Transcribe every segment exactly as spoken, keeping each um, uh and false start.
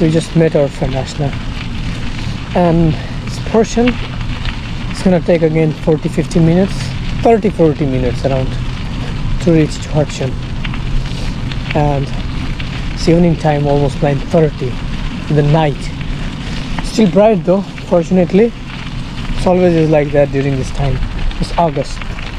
We just met our friend Ashna, and it's Porsön. It's gonna take again forty to fifty minutes, thirty to forty minutes around to reach to Hertsön. And it's evening time, almost nine thirty in the night. Still bright though, fortunately. It's always is like that during this time. It's August.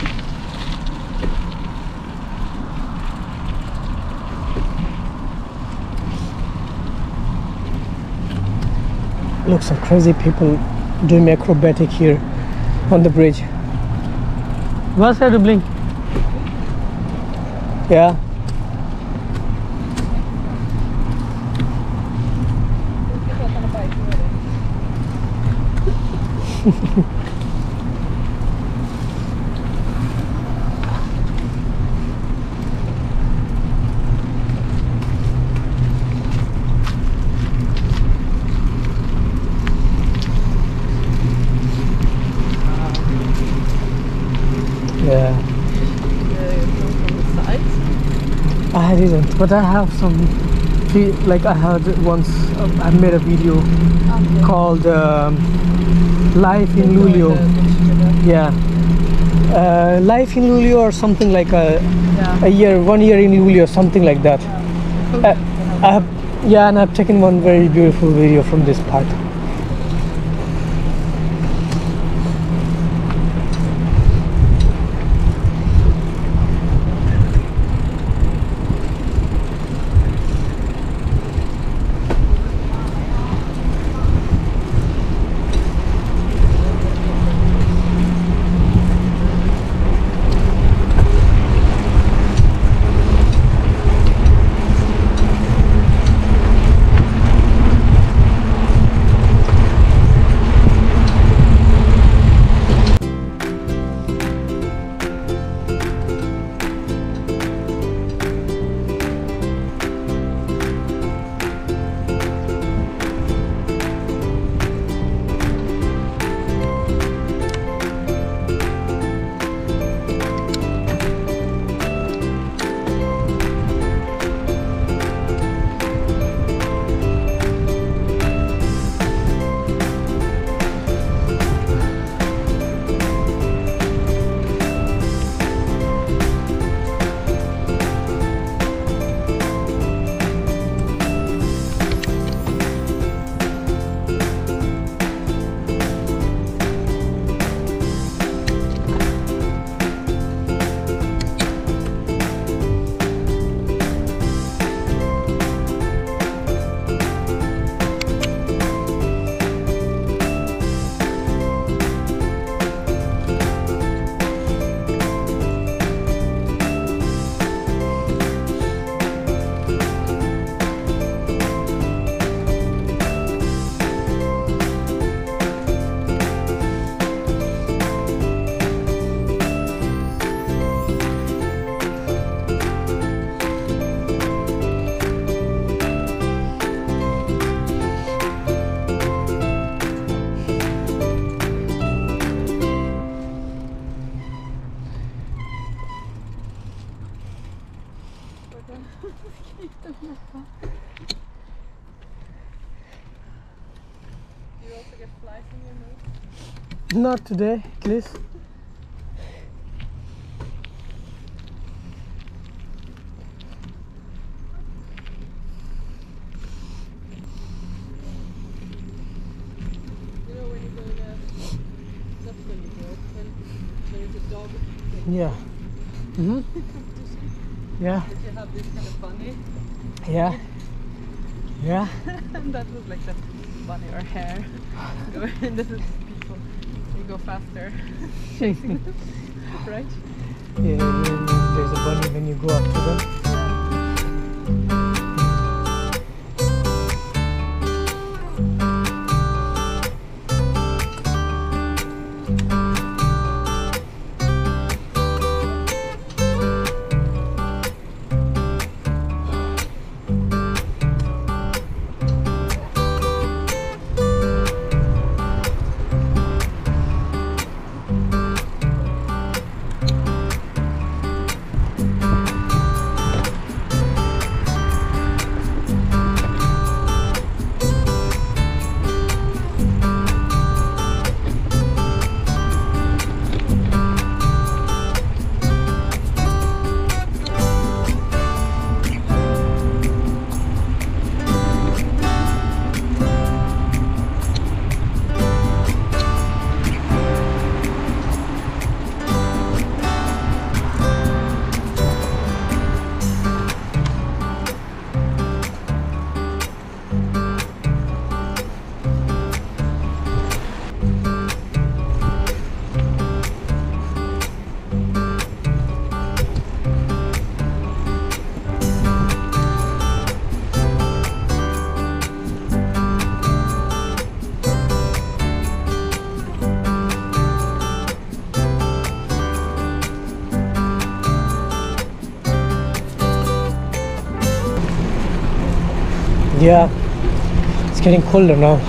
Look, some crazy people doing acrobatic here on the bridge. What's that blink? Yeah. Yeah. I didn't, but I have some. Like I had once, uh, I made a video okay. called um, "Life in Luleå." Yeah, uh, "Life in Luleå" or something like a yeah. a year, one year in Luleå, something like that. Yeah. Uh, I have, yeah, and I've taken one very beautiful video from this part. You also get flies in your nose? Not today, please. You know when you go in a, not when you go, when there is a dog. Yeah. Mm-hmm. Yeah. That you have this kind of bunny. Yeah. Yeah. And that was like the bunny or hare. And this is people. They go faster. Chasing them. Right? Yeah, there's a bunny when you go up to them. Yeah, it's getting colder now.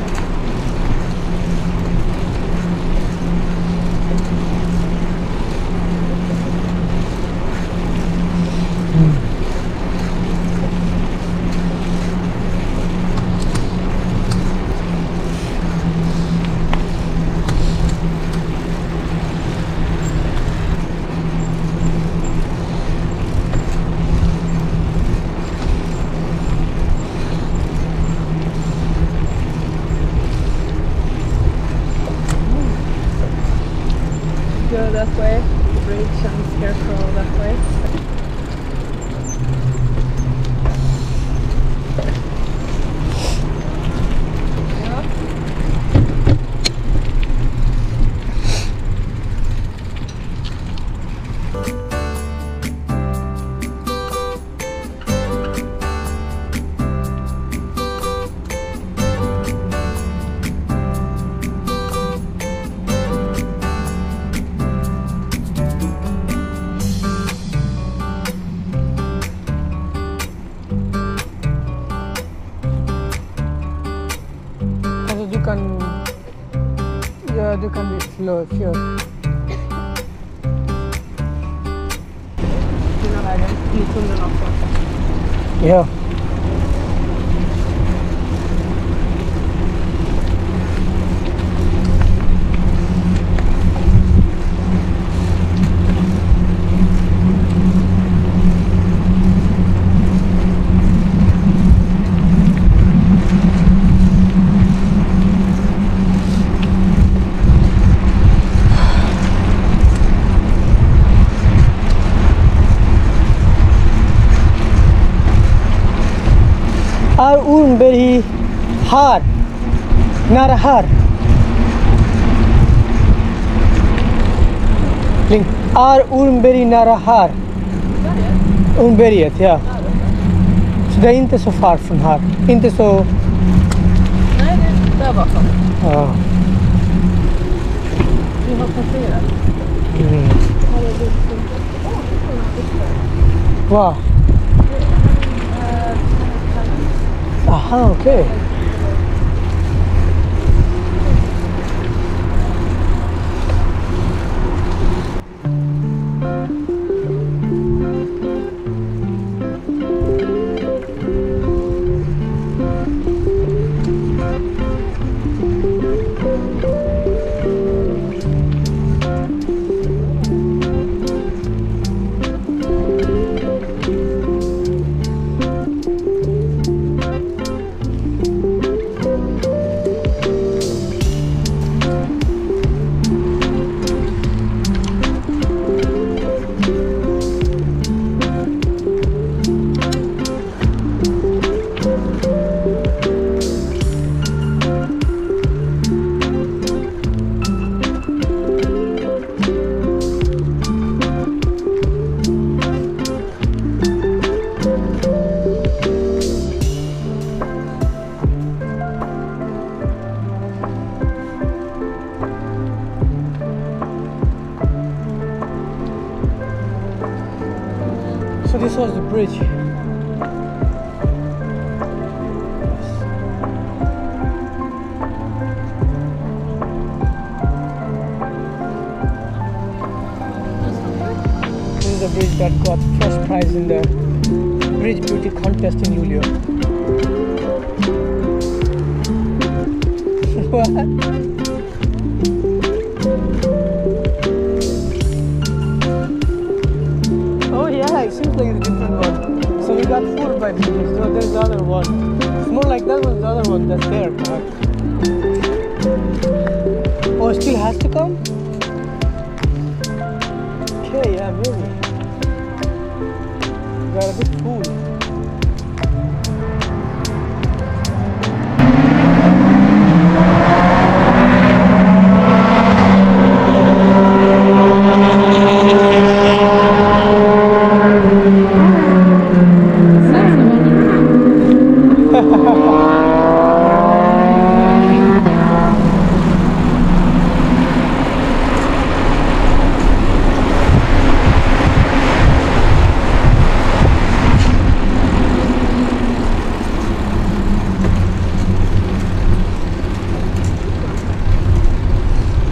Go that way, bridge and scarecrow that way. Du kan, ja, du kan bli slö, kör. Fina vägen, Lulsundet också. Ja. Are un very hard, not a hard. Link. Are un very not a hard. Unberget, ja. Så det är inte så far från här. Inte så. Nej, det är där bakom. Ja. Vi har passerat. Mm. Här är Lulsundet. Åh, det är Wow. Aha, okej. Okay. So this was the bridge. This is the bridge that got first prize in the Bridge Beauty contest in Luleå. What? It seems like a different one. So we got four by bridges. So there's the other one. It's more like that one's the other one that's there. Oh, it still has to come? Okay, yeah, maybe. Got a bit full.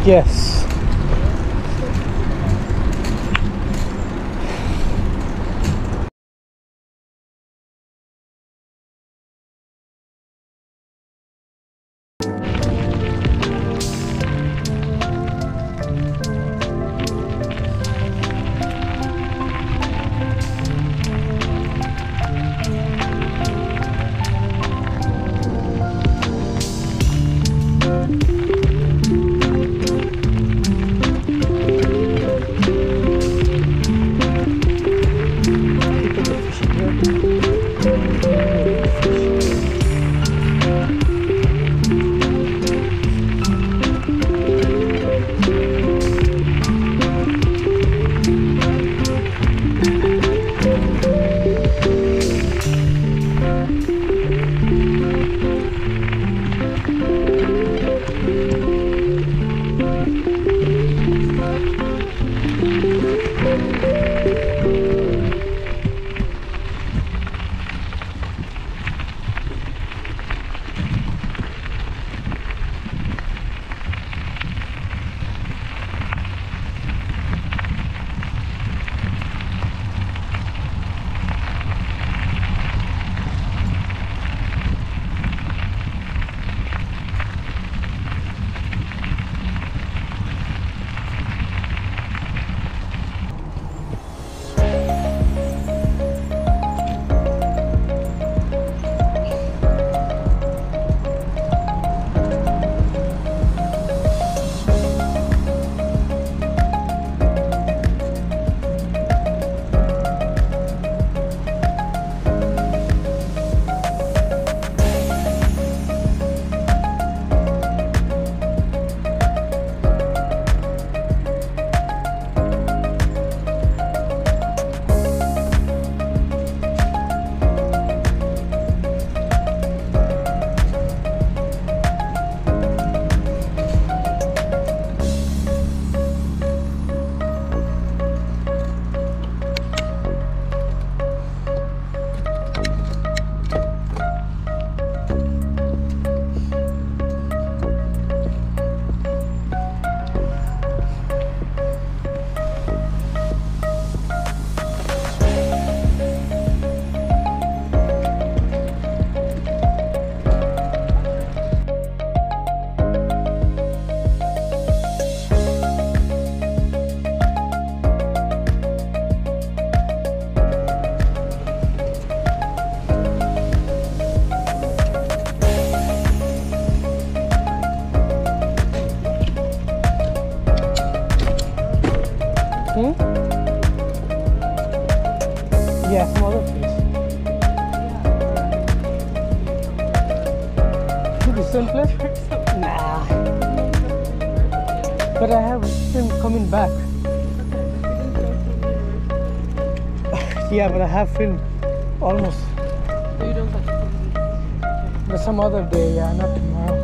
Yes. Hmm? Yeah, some other place. The same place? Nah. But I have film coming back. Yeah, but I have film almost. You don't have to film it. But some other day, yeah, not tomorrow.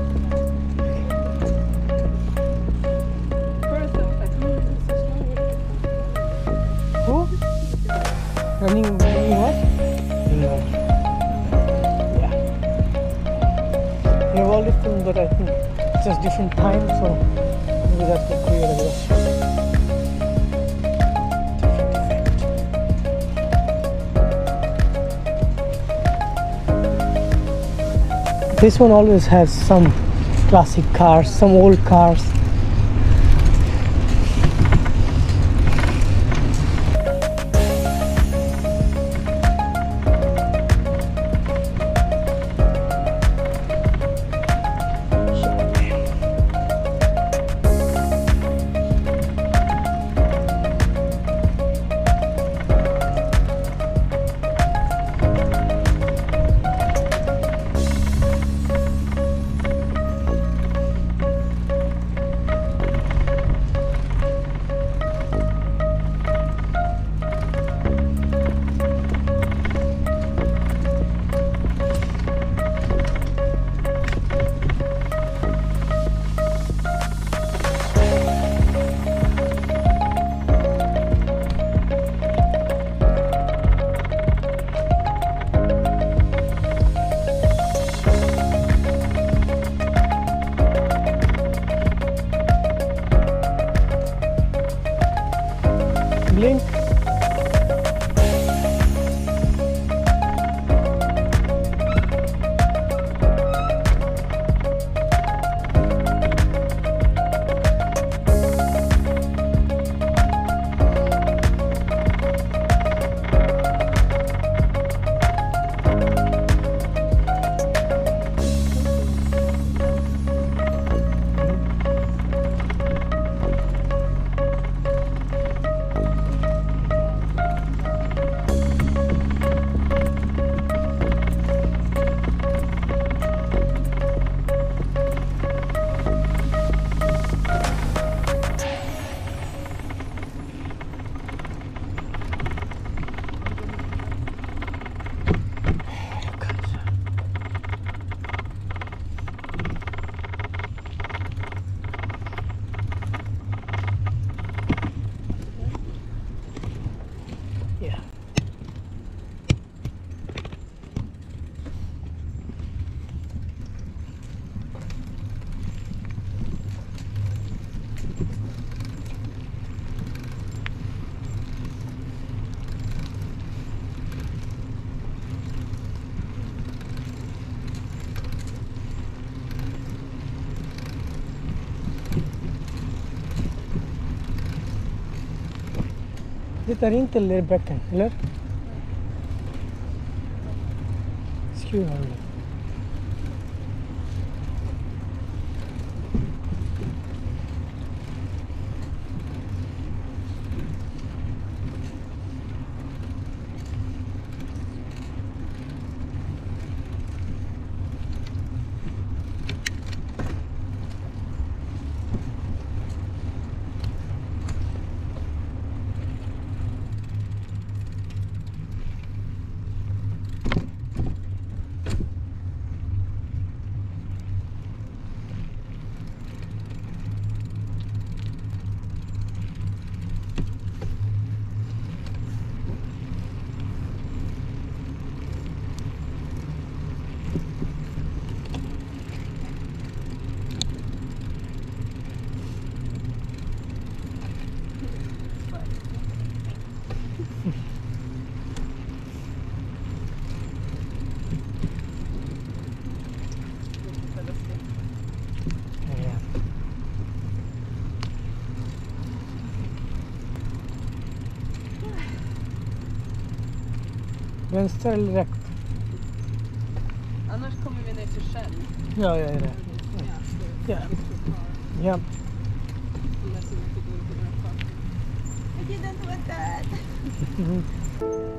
Who? Running, running what? No. Yeah. We have already filmed, but I think it's just different time, so maybe that will create a bit of different effect. This one always has some classic cars, some old cars. Det är inte Lerbäcken, eller? Skurholmen. Vänster eller rätt? Annars kommer vi ner till sjön. Ja, jag är det. Ja. Ja. I didn't want that.